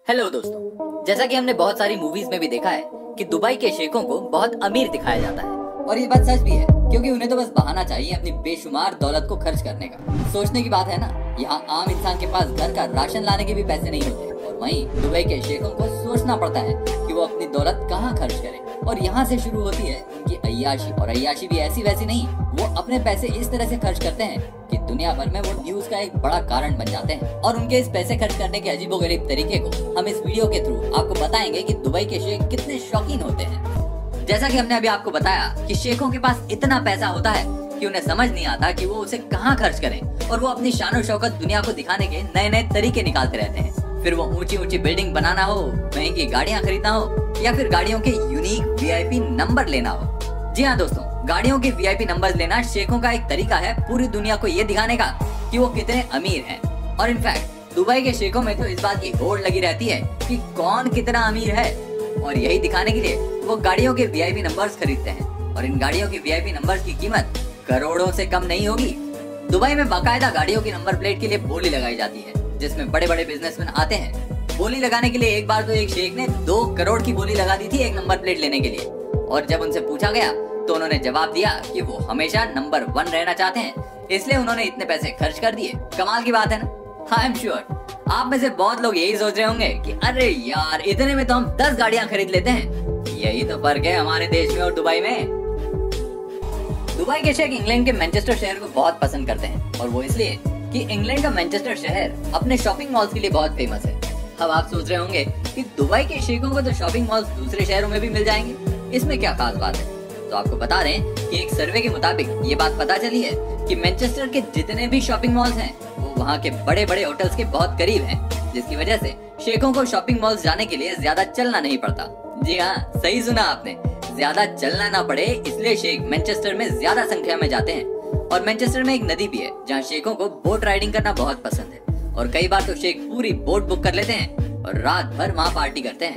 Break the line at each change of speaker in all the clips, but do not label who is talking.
Hello दोस्तों, जैसा कि हमने बहुत सारी मूवीज में भी देखा है कि दुबई के शेखों को बहुत अमीर दिखाया जाता है। और ये बात सच भी है, क्योंकि उन्हें तो बस बहाना चाहिए अपनी बेशुमार दौलत को खर्च करने का। सोचने की बात है ना, यहाँ आम इंसान के पास घर का राशन लाने के भी पैसे नहीं होते, और वहीं दुबई के शेखों को सोचना पड़ता है कि वो अपनी दौलत कहाँ खर्च करें। और यहाँ से शुरू होती है उनकी अय्याशी, और अय्याशी भी ऐसी वैसी नहीं, वो अपने पैसे इस तरह से खर्च करते हैं कि दुनिया भर में वो न्यूज का एक बड़ा कारण बन जाते हैं। और उनके इस पैसे खर्च करने के अजीबोगरीब तरीके को हम इस वीडियो के थ्रू आपको बताएंगे कि दुबई के शेख कितने शौकीन होते हैं। जैसा कि हमने अभी आपको बताया कि शेखों के पास इतना पैसा होता है कि उन्हें समझ नहीं आता कि वो उसे कहाँ खर्च करें, और वो अपनी शान और शौकत दुनिया को दिखाने के नए नए तरीके निकालते रहते हैं। फिर वो ऊंची ऊंची बिल्डिंग बनाना हो, महंगी गाड़ियाँ खरीदना हो, या फिर गाड़ियों के यूनिक वीआईपी नंबर लेना हो। जी हाँ दोस्तों, गाड़ियों के वीआईपी नंबर लेना शेखों का एक तरीका है पूरी दुनिया को ये दिखाने का कि वो कितने अमीर हैं। और इनफैक्ट दुबई के शेखों में तो इस बात की होड़ लगी रहती है कि कौन कितना अमीर है, और यही दिखाने के लिए वो गाड़ियों के वीआईपी नंबर्स खरीदते हैं। और इन गाड़ियों के वीआईपी नंबर्स की कीमत करोड़ों से कम नहीं होगी। दुबई में बाकायदा गाड़ियों की नंबर प्लेट के लिए बोली लगाई जाती है, जिसमें बड़े बड़े बिजनेसमैन आते हैं। बोली लगाने के लिए एक बार तो एक शेख ने 2 करोड़ की बोली लगा दी थी एक नंबर प्लेट लेने के लिए। और जब उनसे पूछा गया तो उन्होंने जवाब दिया कि वो हमेशा नंबर 1 रहना चाहते हैं, इसलिए उन्होंने इतने पैसे खर्च कर दिए। कमाल की बात है ना। आई एम श्योर आप में से बहुत लोग यही सोच रहे होंगे कि अरे यार, इतने में तो हम 10 गाड़ियां खरीद लेते हैं। यही तो फर्क है हमारे देश में और दुबई में। दुबई के शेख इंग्लैंड के मैनचेस्टर शहर को बहुत पसंद करते हैं, और वो इसलिए कि इंग्लैंड का मैनचेस्टर शहर अपने शॉपिंग मॉल्स के लिए बहुत फेमस है। अब आप सोच रहे होंगे कि दुबई के शेखों को तो शॉपिंग मॉल्स दूसरे शहरों में भी मिल जाएंगे, इसमें क्या खास बात है। तो आपको बता दें कि एक सर्वे के मुताबिक ये बात पता चली है कि मैनचेस्टर के जितने भी शॉपिंग मॉल्स हैं वो वहाँ के बड़े बड़े होटल्स के बहुत करीब हैं, जिसकी वजह से शेखों को शॉपिंग मॉल्स जाने के लिए ज्यादा चलना नहीं पड़ता। जी हाँ, सही सुना आपने, ज्यादा चलना ना पड़े, इसलिए शेख मैनचेस्टर में ज्यादा संख्या में जाते हैं। और मैनचेस्टर में एक नदी भी है जहाँ शेखों को बोट राइडिंग करना बहुत पसंद है, और कई बार तो शेख पूरी बोट बुक कर लेते हैं और रात भर वहाँ पार्टी करते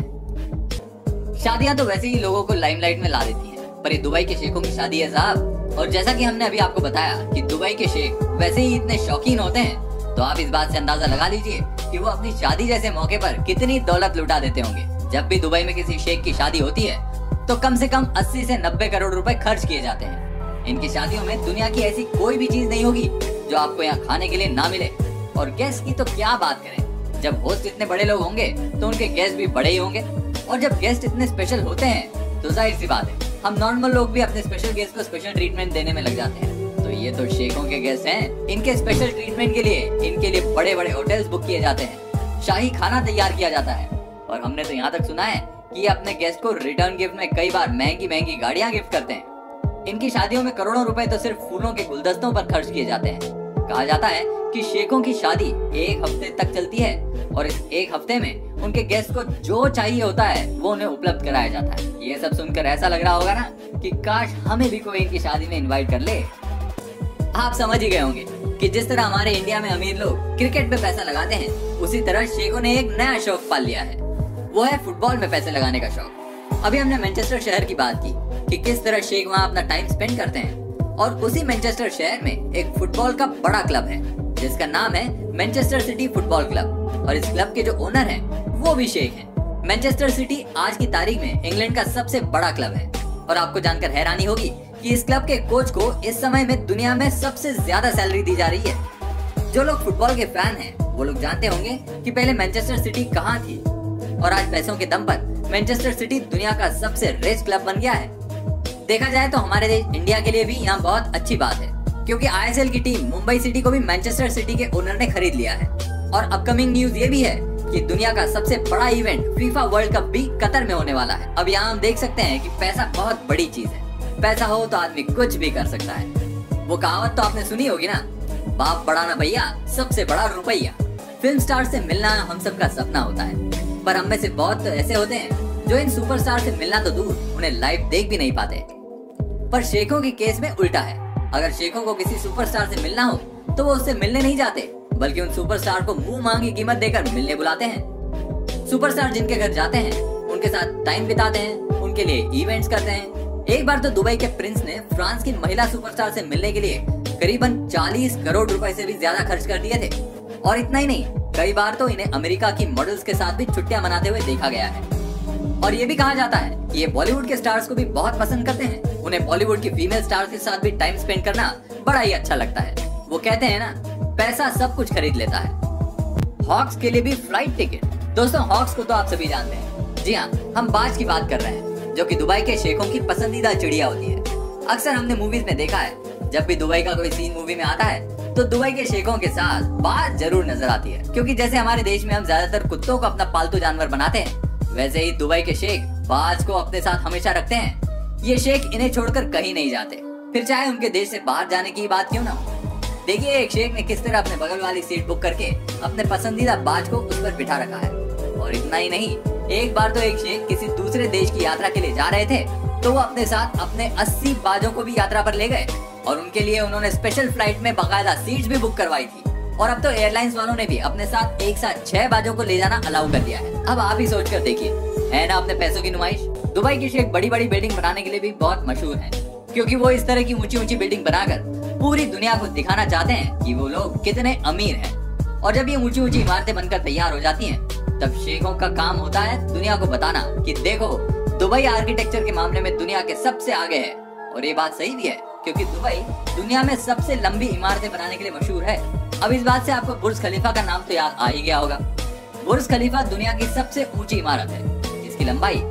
हैं। शादियां तो वैसे ही लोगों को लाइमलाइट में ला देती हैं, पर ये दुबई के शेखों की शादी है साहब। और जैसा कि हमने अभी आपको बताया कि दुबई के शेख वैसे ही इतने शौकीन होते हैं, तो आप इस बात से अंदाजा लगा लीजिए कि वो अपनी शादी जैसे मौके पर कितनी दौलत लुटा देते होंगे। जब भी दुबई में किसी शेख की शादी होती है तो कम से कम 80 से 90 करोड़ रुपए खर्च किए जाते हैं। इनकी शादियों में दुनिया की ऐसी कोई भी चीज नहीं होगी जो आपको यहाँ खाने के लिए ना मिले। और गेस्ट की तो क्या बात करें, जब होस्ट इतने बड़े लोग होंगे तो उनके गेस्ट भी बड़े ही होंगे। और जब गेस्ट इतने स्पेशल होते हैं तो जाहिर सी बात है हम नॉर्मल लोग भी अपने स्पेशल गेस्ट को स्पेशल ट्रीटमेंट देने में लग जाते हैं। तो ये तो शेखों के गेस्ट हैं, इनके स्पेशल ट्रीटमेंट के लिए इनके लिए बड़े बड़े होटल्स बुक किए जाते हैं, शाही खाना तैयार किया जाता है। और हमने तो यहाँ तक सुना है कि ये अपने गेस्ट को रिटर्न गिफ्ट में कई बार महंगी महंगी गाड़ियां गिफ्ट करते हैं। इनकी शादियों में करोड़ों रुपए तो सिर्फ फूलों के गुलदस्तों पर खर्च किए जाते हैं। कहा जाता है कि शेखों की शादी 1 हफ्ते तक चलती है, और इस 1 हफ्ते में उनके गेस्ट को जो चाहिए होता है वो उन्हें उपलब्ध कराया जाता है। ये सब सुनकर ऐसा लग रहा होगा ना कि काश हमें भी कोई इनकी शादी में इनवाइट कर ले। आप समझ ही गए होंगे कि जिस तरह हमारे इंडिया में अमीर लोग क्रिकेट पे पैसा लगाते हैं, उसी तरह शेखों ने एक नया शौक पाल लिया है, वो है फुटबॉल में पैसे लगाने का शौक। अभी हमने मैनचेस्टर शहर की बात की कि किस तरह शेख वहाँ अपना टाइम स्पेंड करते हैं, और उसी मैनचेस्टर शहर में एक फुटबॉल का बड़ा क्लब है जिसका नाम है मैनचेस्टर सिटी फुटबॉल क्लब, और इस क्लब के जो ओनर हैं वो भी शेख हैं। मैनचेस्टर सिटी आज की तारीख में इंग्लैंड का सबसे बड़ा क्लब है, और आपको जानकर हैरानी होगी कि इस क्लब के कोच को इस समय में दुनिया में सबसे ज्यादा सैलरी दी जा रही है। जो लोग फुटबॉल के फैन हैं वो लोग जानते होंगे कि पहले मैनचेस्टर सिटी कहाँ थी, और आज पैसों के दम पर मैनचेस्टर सिटी दुनिया का सबसे रिच क्लब बन गया है। देखा जाए तो हमारे देश इंडिया के लिए भी यहाँ बहुत अच्छी बात है, क्योंकि आईएसएल की टीम मुंबई सिटी को भी मैनचेस्टर सिटी के ओनर ने खरीद लिया है। और अपकमिंग न्यूज ये भी है कि दुनिया का सबसे बड़ा इवेंट फीफा वर्ल्ड कप भी कतर में होने वाला है। अब यहाँ हम देख सकते हैं कि पैसा बहुत बड़ी चीज है, पैसा हो तो आदमी कुछ भी कर सकता है। वो कहावत तो आपने सुनी होगी ना, बाप बड़ा ना भैया, सबसे बड़ा रुपया। फिल्म स्टार से मिलना हम सबका सपना होता है, पर हम में से बहुत ऐसे होते हैं जो इन सुपरस्टार से मिलना तो दूर, उन्हें लाइव देख भी नहीं पाते। पर शेखों के केस में उल्टा है। अगर शेखों को किसी सुपरस्टार से मिलना हो तो वो उससे मिलने नहीं जाते, बल्कि उन सुपरस्टार को मुंह मांगी कीमत देकर मिलने बुलाते हैं। सुपरस्टार जिनके घर जाते हैं उनके साथ टाइम बिताते हैं, उनके लिए इवेंट्स करते हैं। एक बार तो दुबई के प्रिंस ने फ्रांस की महिला सुपरस्टार से मिलने के लिए करीबन 40 करोड़ रुपए से भी ज्यादा खर्च कर दिए थे। और इतना ही नहीं, कई बार तो इन्हें अमेरिका की मॉडल्स के साथ भी छुट्टियां मनाते हुए देखा गया है। और ये भी कहा जाता है कि ये बॉलीवुड के स्टार्स को भी बहुत पसंद करते हैं। उन्हें बॉलीवुड की फीमेल स्टार्स के साथ भी टाइम स्पेंड करना बड़ा ही अच्छा लगता है। वो कहते हैं ना, पैसा सब कुछ खरीद लेता है। हॉक्स के लिए भी फ्लाइट टिकट। दोस्तों, हॉक्स को तो आप सभी जानते हैं। जी हाँ, हम बाज की बात कर रहे हैं, जो कि दुबई के शेखों की पसंदीदा चिड़िया होती है। अक्सर हमने मूवीज में देखा है, जब भी दुबई का कोई सीन मूवी में आता है तो दुबई के शेखों के साथ बाज जरूर नजर आती है। क्योंकि जैसे हमारे देश में हम ज्यादातर कुत्तों को अपना पालतू जानवर बनाते हैं, वैसे ही दुबई के शेख बाज को अपने साथ हमेशा रखते हैं। ये शेख इन्हें छोड़कर कहीं नहीं जाते, फिर चाहे उनके देश से बाहर जाने की बात क्यों ना हो। देखिए एक शेख ने किस तरह अपने बगल वाली सीट बुक करके अपने पसंदीदा बाज को उस पर बिठा रखा है। और इतना ही नहीं, एक बार तो एक शेख किसी दूसरे देश की यात्रा के लिए जा रहे थे, तो वो अपने साथ अपने 80 बाजों को भी यात्रा पर ले गए और उनके लिए उन्होंने स्पेशल फ्लाइट में बाकायदा सीट्स भी बुक करवाई थी। और अब तो एयरलाइंस वालों ने भी अपने साथ एक साथ 6 बाजों को ले जाना अलाउ कर दिया है। अब आप ही सोच कर देखिए, है ना अपने पैसों की नुमाइश। दुबई के शेख बड़ी बड़ी बिल्डिंग बनाने के लिए भी बहुत मशहूर है, क्योंकि वो इस तरह की ऊंची ऊंची बिल्डिंग बनाकर पूरी दुनिया को दिखाना चाहते हैं कि वो लोग कितने अमीर हैं। और जब ये ऊंची ऊंची इमारतें बनकर तैयार हो जाती हैं, तब शेखों का काम होता है दुनिया को बताना कि देखो, दुबई आर्किटेक्चर के मामले में दुनिया के सबसे आगे है। और ये बात सही भी है, क्योंकि दुबई दुनिया में सबसे लंबी इमारतें बनाने के लिए मशहूर है। अब इस बात से आपको बुर्ज खलीफा का नाम तो याद आ ही गया होगा। बुर्ज खलीफा दुनिया की सबसे ऊंची इमारत है। इसकी लंबाई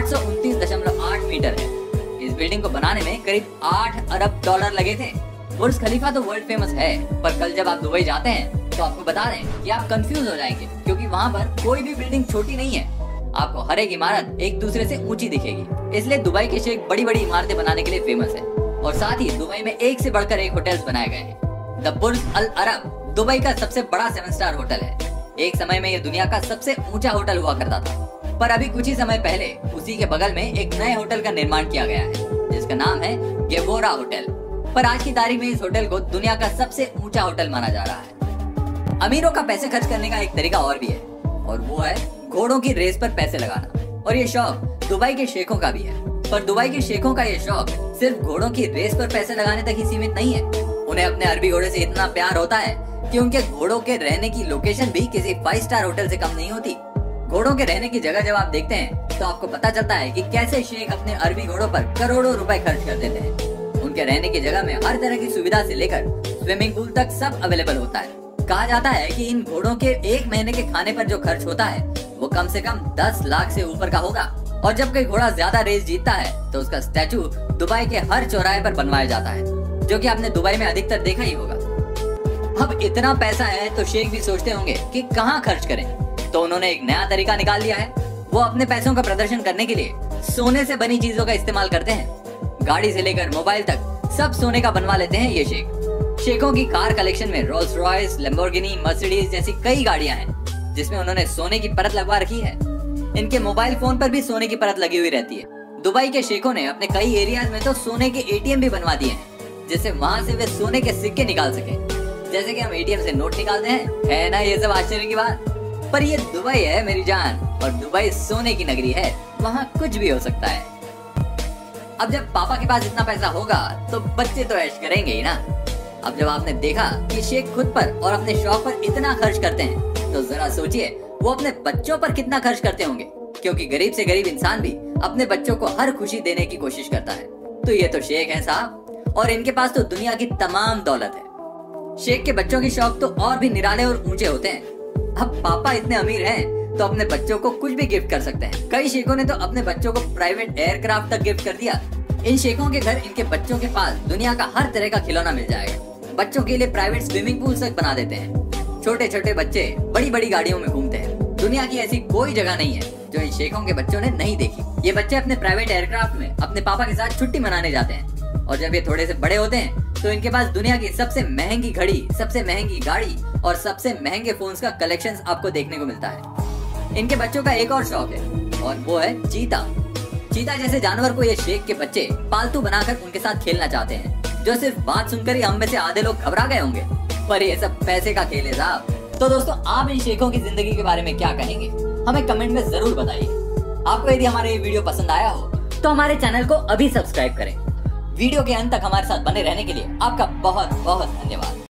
829.8 मीटर है। इस बिल्डिंग को बनाने में करीब 8 अरब डॉलर लगे थे। बुर्ज खलीफा तो वर्ल्ड फेमस है, पर कल जब आप दुबई जाते हैं तो आपको बता दें कि आप कंफ्यूज हो जाएंगे, क्योंकि वहाँ पर कोई भी बिल्डिंग छोटी नहीं है। आपको हर एक इमारत एक दूसरे से ऊंची दिखेगी। इसलिए दुबई के शेख बड़ी बड़ी इमारतें बनाने के लिए फेमस है। और साथ ही दुबई में एक से बढ़कर एक होटल्स बनाए गए हैं। The Burj Al Arab Dubai का सबसे बड़ा 7 स्टार होटल है। एक समय में यह दुनिया का सबसे ऊंचा होटल हुआ करता था, पर अभी कुछ ही समय पहले उसी के बगल में एक नए होटल का निर्माण किया गया है, जिसका नाम है गेबोरा होटल। पर आज की तारीख में इस होटल को दुनिया का सबसे ऊंचा होटल माना जा रहा है। अमीरों का पैसे खर्च करने का एक तरीका और भी है, और वो है घोड़ों की रेस पर पैसे लगाना। और ये शौक दुबई के शेखों का भी है। पर दुबई के शेखों का ये शौक सिर्फ घोड़ों की रेस पर पैसे लगाने तक ही सीमित नहीं है। उन्हें अपने अरबी घोड़े से इतना प्यार होता है कि उनके घोड़ों के रहने की लोकेशन भी किसी 5 स्टार होटल से कम नहीं होती। घोड़ों के रहने की जगह जब आप देखते हैं तो आपको पता चलता है कि कैसे शेख अपने अरबी घोड़ों पर करोड़ों रुपए खर्च कर देते हैं। उनके रहने की जगह में हर तरह की सुविधा से लेकर स्विमिंग पूल तक सब अवेलेबल होता है। कहा जाता है कि इन घोड़ों के एक महीने के खाने पर जो खर्च होता है वो कम से कम 10 लाख से ऊपर का होगा। और जब कोई घोड़ा ज्यादा रेस जीतता है तो उसका स्टैचू दुबई के हर चौराहे पर बनवाया जाता है, जो कि आपने दुबई में अधिकतर देखा ही होगा। अब इतना पैसा है तो शेख भी सोचते होंगे कि कहाँ खर्च करें, तो उन्होंने एक नया तरीका निकाल लिया है। वो अपने पैसों का प्रदर्शन करने के लिए सोने से बनी चीजों का इस्तेमाल करते हैं। गाड़ी से लेकर मोबाइल तक सब सोने का बनवा लेते हैं ये शेख। शेखों की कार कलेक्शन में रोल्स रॉयस, लैम्बोर्गिनी, मर्सिडीज जैसी कई गाड़ियां हैं, जिसमें उन्होंने सोने की परत लगवा रखी है। इनके मोबाइल फोन पर भी सोने की परत लगी हुई रहती है। दुबई के शेखों ने अपने कई एरियाज में तो सोने के एटीएम भी बनवा दिए हैं, जिससे वहां से वे सोने के सिक्के निकाल सके, जैसे कि हम एटीएम से नोट निकालते हैं। है ना ये सब आश्चर्य की बात। पर ये दुबई है मेरी जान, और दुबई सोने की नगरी है, वहाँ कुछ भी हो सकता है। अब जब पापा के पास इतना पैसा होगा तो बच्चे तो ऐश करेंगे ही ना। अब जब आपने देखा कि शेख खुद पर और अपने शौक पर इतना खर्च करते हैं, तो जरा सोचिए वो अपने बच्चों पर कितना खर्च करते होंगे, क्योंकि गरीब से गरीब इंसान भी अपने बच्चों को हर खुशी देने की कोशिश करता है। तो ये तो शेख है साहब, और इनके पास तो दुनिया की तमाम दौलत है। शेख के बच्चों की शौक तो और भी निराले और ऊंचे होते हैं। अब पापा इतने अमीर हैं तो अपने बच्चों को कुछ भी गिफ्ट कर सकते हैं। कई शेखों ने तो अपने बच्चों को प्राइवेट एयरक्राफ्ट तक गिफ्ट कर दिया। इन शेखों के घर इनके बच्चों के पास दुनिया का हर तरह का खिलौना मिल जाएगा। बच्चों के लिए प्राइवेट स्विमिंग पूल तक बना देते हैं। छोटे छोटे बच्चे बड़ी बड़ी गाड़ियों में घूमते हैं। दुनिया की ऐसी कोई जगह नहीं है जो इन शेखों के बच्चों ने नहीं देखी। ये बच्चे अपने प्राइवेट एयरक्राफ्ट में अपने पापा के साथ छुट्टी मनाने जाते हैं, और जब ये थोड़े से बड़े होते हैं तो इनके पास दुनिया की सबसे महंगी घड़ी, सबसे महंगी गाड़ी और सबसे महंगे फोन्स का कलेक्शंस आपको देखने को मिलता है। इनके बच्चों का एक और शौक है, और वो है चीता। चीता जैसे जानवर को ये शेख के बच्चे पालतू बनाकर उनके साथ खेलना चाहते हैं, जो सिर्फ बात सुनकर ही हम में से आधे लोग घबरा गए होंगे। पर ये सब पैसे का खेल है साहब। तो दोस्तों, आप इन शेखों की जिंदगी के बारे में क्या कहेंगे, हमें कमेंट में जरूर बताइए। आपको यदि हमारा ये वीडियो पसंद आया हो तो हमारे चैनल को अभी सब्सक्राइब करें। वीडियो के अंत तक हमारे साथ बने रहने के लिए आपका बहुत बहुत धन्यवाद।